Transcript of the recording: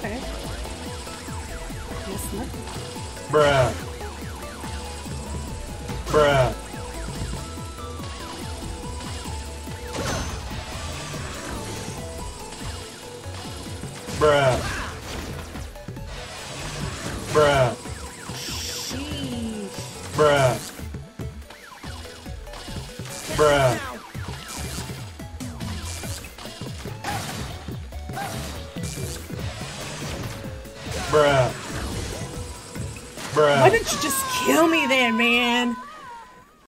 Okay. Yes, nothing. Bruh. Bruh. Bruh. Bruh. Sheesh. Bruh. Bruh. Bruh. Bruh. Why didn't you just kill me then, man?